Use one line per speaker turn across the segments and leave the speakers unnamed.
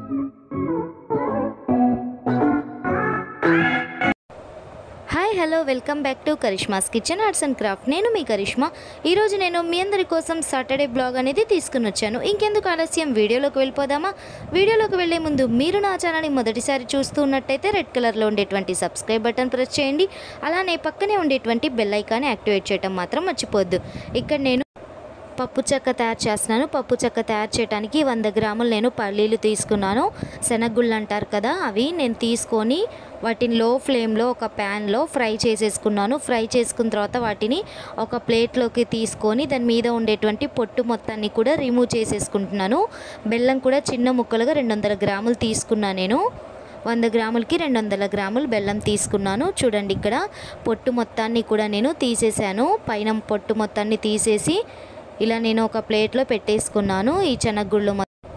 Hi hello welcome back to Karishma's kitchen arts and craft. నేను మీ కరిష్మా. ఈరోజు నేను మీ అందరి కోసం సాటర్డే బ్లాగ్ అనేది తీసుకుని వచ్చాను. ఇంకెందుకు ఆలస్యం, వీడియోలోకి వెళ్ళిపోదామా? వీడియోలోకి వెళ్ళే ముందు మీరు నా ఛానల్ని మొదటిసారి చూస్తూ ఉన్నట్టయితే రెడ్ కలర్లో ఉండేటువంటి సబ్స్క్రైబ్ బటన్ ప్రెస్ చేయండి. అలానే పక్కనే ఉండేటువంటి బెల్ ఐకాన్ని యాక్టివేట్ చేయడం మాత్రం మర్చిపోవద్దు. ఇక్కడ నేను పప్పు చెక్క తయారు చేస్తున్నాను. పప్పు చెక్క తయారు చేయడానికి 100 గ్రాములు నేను పల్లీలు తీసుకున్నాను. శనగగుళ్ళు అంటారు కదా, అవి నేను తీసుకొని వాటిని లో ఫ్లేమ్లో ఒక ప్యాన్లో ఫ్రై చేసేసుకున్నాను. ఫ్రై చేసుకున్న తర్వాత వాటిని ఒక ప్లేట్లోకి తీసుకొని దాని మీద ఉండేటువంటి పొట్టు మొత్తాన్ని కూడా రిమూవ్ చేసేసుకుంటున్నాను. బెల్లం కూడా చిన్న ముక్కలుగా 200 గ్రాములు తీసుకున్నాను. నేను 100 గ్రాములకి 200 గ్రాములు బెల్లం తీసుకున్నాను. చూడండి, ఇక్కడ పొట్టు మొత్తాన్ని కూడా నేను తీసేసాను. పైన పొట్టు మొత్తాన్ని తీసేసి ఇలా నేను ఒక ప్లేట్లో పెట్టేసుకున్నాను ఈ శనగగుళ్ళు.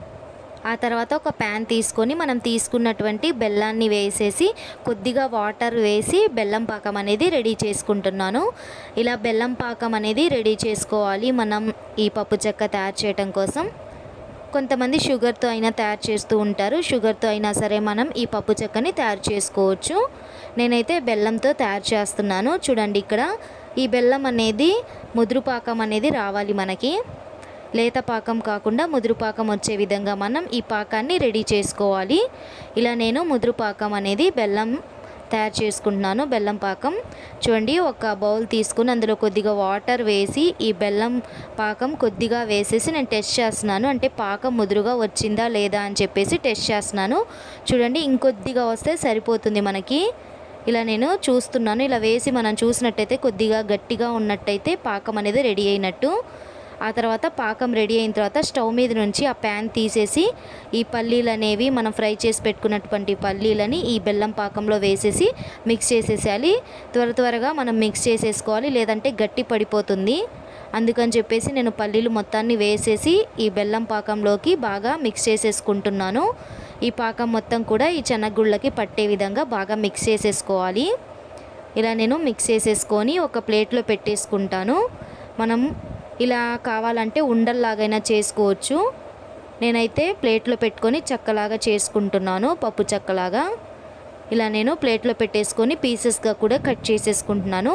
ఆ తర్వాత ఒక ప్యాన్ తీసుకొని మనం తీసుకున్నటువంటి బెల్లాన్ని వేసేసి కొద్దిగా వాటర్ వేసి బెల్లం పాకం అనేది రెడీ చేసుకుంటున్నాను. ఇలా బెల్లం పాకం అనేది రెడీ చేసుకోవాలి మనం ఈ పప్పు చెక్క తయారు చేయడం కోసం. కొంతమంది షుగర్తో అయినా తయారు చేస్తూ ఉంటారు. షుగర్తో అయినా సరే మనం ఈ పప్పు చెక్కని తయారు చేసుకోవచ్చు. నేనైతే బెల్లంతో తయారు చేస్తున్నాను. చూడండి, ఇక్కడ ఈ బెల్లం అనేది ముదురు పాకం అనేది రావాలి మనకి. లేత పాకం కాకుండా ముదురు పాకం వచ్చే విధంగా మనం ఈ పాకాన్ని రెడీ చేసుకోవాలి. ఇలా నేను ముదురు పాకం అనేది బెల్లం తయారు చేసుకుంటున్నాను. బెల్లం పాకం చూడండి, ఒక బౌల్ తీసుకుని అందులో కొద్దిగా వాటర్ వేసి ఈ బెల్లం పాకం కొద్దిగా వేసేసి నేను టెస్ట్ చేస్తున్నాను. అంటే పాకం ముదురుగా వచ్చిందా లేదా అని చెప్పేసి టెస్ట్ చేస్తున్నాను. చూడండి, ఇంకొద్దిగా వస్తే సరిపోతుంది మనకి. ఇలా నేను చూస్తున్నాను. ఇలా వేసి మనం చూసినట్టయితే కొద్దిగా గట్టిగా ఉన్నట్టయితే పాకం అనేది రెడీ అయినట్టు. ఆ తర్వాత పాకం రెడీ అయిన తర్వాత స్టవ్ మీద నుంచి ఆ ప్యాన్ తీసేసి ఈ పల్లీలు అనేవి మనం ఫ్రై చేసి పెట్టుకున్నటువంటి పల్లీలని ఈ బెల్లం పాకంలో వేసేసి మిక్స్ చేసేసేయాలి. త్వరగా మనం మిక్స్ చేసేసుకోవాలి, లేదంటే గట్టి పడిపోతుంది. అందుకని చెప్పేసి నేను పల్లీలు మొత్తాన్ని వేసేసి ఈ బెల్లం పాకంలోకి బాగా మిక్స్ చేసేసుకుంటున్నాను. ఈ పాకం మొత్తం కూడా ఈ శనగగుళ్ళకి పట్టే విధంగా బాగా మిక్స్ చేసేసుకోవాలి. ఇలా నేను మిక్స్ చేసేసుకొని ఒక ప్లేట్లో పెట్టేసుకుంటాను. మనం ఇలా కావాలంటే ఉండల్లాగైనా చేసుకోవచ్చు. నేనైతే ప్లేట్లో పెట్టుకొని చెక్కలాగా చేసుకుంటున్నాను, పప్పు చెక్కలాగా. ఇలా నేను ప్లేట్లో పెట్టేసుకొని పీసెస్గా కూడా కట్ చేసేసుకుంటున్నాను.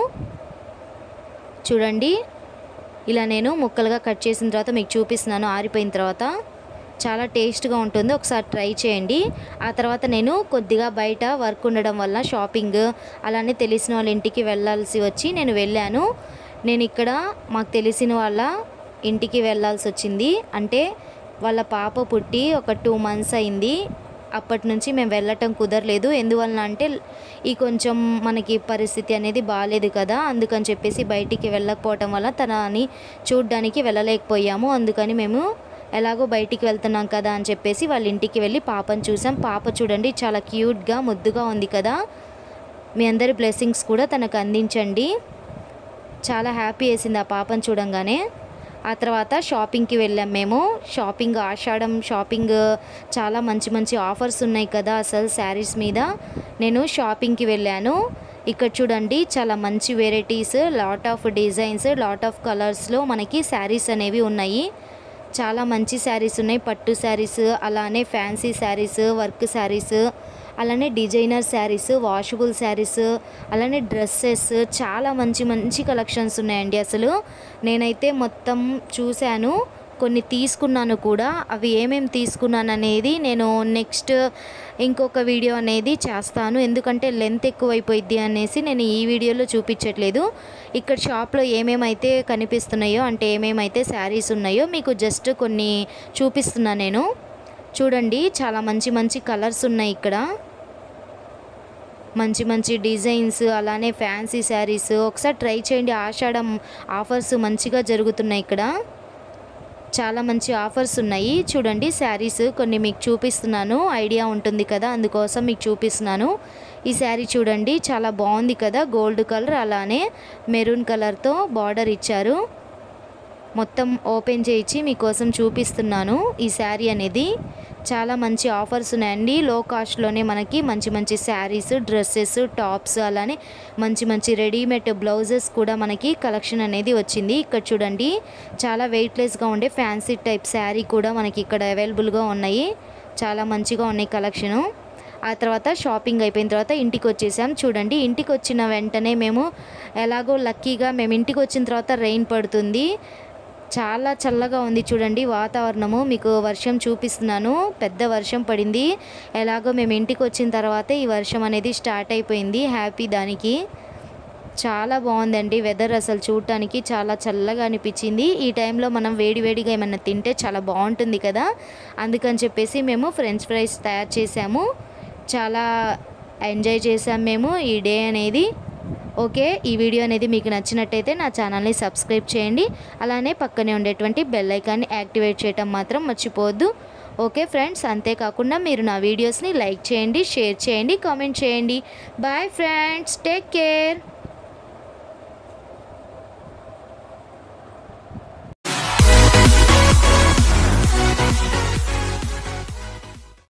చూడండి, ఇలా నేను ముక్కలుగా కట్ చేసిన తర్వాత మీకు చూపిస్తున్నాను. ఆరిపోయిన తర్వాత చాలా టేస్ట్గా ఉంటుంది, ఒకసారి ట్రై చేయండి. ఆ తర్వాత నేను కొద్దిగా బయట వర్క్ ఉండడం వల్ల షాపింగ్ అలానే తెలిసిన వాళ్ళ ఇంటికి వెళ్ళాల్సి వచ్చి నేను వెళ్ళాను. నేను ఇక్కడ మాకు తెలిసిన వాళ్ళ ఇంటికి వెళ్ళాల్సి వచ్చింది. అంటే వాళ్ళ పాప పుట్టి ఒక 2 months అయింది. అప్పటి నుంచి మేము వెళ్ళటం కుదరలేదు. ఎందువలన అంటే ఈ కొంచెం మనకి పరిస్థితి అనేది బాగాలేదు కదా, అందుకని చెప్పేసి బయటికి వెళ్ళకపోవటం వల్ల తనని చూడ్డానికి వెళ్ళలేకపోయాము. అందుకని మేము ఎలాగో బయటికి వెళ్తున్నాం కదా అని చెప్పేసి వాళ్ళ ఇంటికి వెళ్ళి పాపను చూసాం. పాప చూడండి, చాలా క్యూట్గా ముద్దుగా ఉంది కదా. మీ అందరి బ్లెస్సింగ్స్ కూడా తనకు అందించండి. చాలా హ్యాపీ వేసింది ఆ పాపను చూడంగానే. ఆ తర్వాత షాపింగ్కి వెళ్ళాం మేము. ఆషాఢం షాపింగ్ చాలా మంచి ఆఫర్స్ ఉన్నాయి కదా అసలు శారీస్ మీద. నేను షాపింగ్కి వెళ్ళాను. ఇక్కడ చూడండి, చాలా మంచి varieties, lot of designs, lot of కలర్స్లో మనకి శారీస్ అనేవి ఉన్నాయి. చాలా మంచి శారీస్ ఉన్నాయి. పట్టు శారీస్, అలానే ఫ్యాన్సీ శారీస్, వర్క్ శారీస్, అలానే డిజైనర్ శారీస్, వాషబుల్ శారీస్, అలానే డ్రెస్సెస్, చాలా మంచి కలెక్షన్స్ ఉన్నాయండి. అసలు నేనైతే మొత్తం చూశాను, కొన్ని తీసుకున్నాను కూడా. అవి ఏమేమి తీసుకున్నాను అనేది నేను నెక్స్ట్ ఇంకొక వీడియో అనేది చేస్తాను. ఎందుకంటే లెంత్ ఎక్కువైపోయిద్ది అనేసి నేను ఈ వీడియోలో చూపించట్లేదు. ఇక్కడ షాప్లో ఏమేమైతే కనిపిస్తున్నాయో, అంటే ఏమేమైతే శారీస్ ఉన్నాయో మీకు జస్ట్ కొన్ని చూపిస్తున్నాను నేను. చూడండి, చాలా మంచి కలర్స్ ఉన్నాయి ఇక్కడ, మంచి డిజైన్స్, అలానే ఫ్యాన్సీ శారీస్. ఒకసారి ట్రై చేయండి. ఆషాఢం ఆఫర్స్ మంచిగా జరుగుతున్నాయి ఇక్కడ. చాలా మంచి ఆఫర్స్ ఉన్నాయి. చూడండి, శారీస్ కొన్ని మీకు చూపిస్తున్నాను, ఐడియా ఉంటుంది కదా, అందుకోసం మీకు చూపిస్తున్నాను. ఈ శారీ చూడండి, చాలా బాగుంది కదా, గోల్డ్ కలర్ అలానే మెరూన్ కలర్తో బార్డర్ ఇచ్చారు. మొత్తం ఓపెన్ చేయించి మీకోసం చూపిస్తున్నాను. ఈ శారీ అనేది చాలా మంచి ఆఫర్స్ ఉన్నాయండి. లో కాస్ట్లోనే మనకి మంచి శారీస్, డ్రెస్సెస్, టాప్స్, అలానే మంచి రెడీమేడ్ బ్లౌజెస్ కూడా మనకి కలెక్షన్ అనేది వచ్చింది. ఇక్కడ చూడండి, చాలా వెయిట్లెస్గా ఉండే ఫ్యాన్సీ టైప్ శారీ కూడా మనకి ఇక్కడ అవైలబుల్గా ఉన్నాయి. చాలా మంచిగా ఉన్నాయి కలెక్షను. ఆ తర్వాత షాపింగ్ అయిపోయిన తర్వాత ఇంటికి వచ్చేసాం. చూడండి, ఇంటికి వచ్చిన వెంటనే మేము ఎలాగో లక్కీగా మేము ఇంటికి వచ్చిన తర్వాత రెయిన్ పడుతుంది. చాలా చల్లగా ఉంది చూడండి వాతావరణము. మీకు వర్షం చూపిస్తున్నాను, పెద్ద వర్షం పడింది. ఎలాగో మేము ఇంటికి వచ్చిన తర్వాతే ఈ వర్షం అనేది స్టార్ట్ అయిపోయింది. హ్యాపీ దానికి. చాలా బాగుందండి వెదర్, అసలు చూడటానికి చాలా చల్లగా అనిపించింది. ఈ టైంలో మనం వేడివేడిగా ఏమన్నా తింటే చాలా బాగుంటుంది కదా, అందుకని చెప్పేసి మేము ఫ్రెంచ్ ఫ్రైస్ తయారు చేసాము. చాలా ఎంజాయ్ చేసాం మేము ఈ డే అనేది. ఓకే, ఈ వీడియో అనేది మీకు నచ్చినట్టయితే నా ఛానల్ని సబ్స్క్రైబ్ చేయండి. అలానే పక్కనే ఉండేటువంటి బెల్ ఐకాన్ని యాక్టివేట్ చేయడం మాత్రం మర్చిపోవద్దు. ఓకే ఫ్రెండ్స్, అంతేకాకుండా మీరు నా వీడియోస్ని లైక్ చేయండి, షేర్ చేయండి, కామెంట్ చేయండి. Bye friends, take care.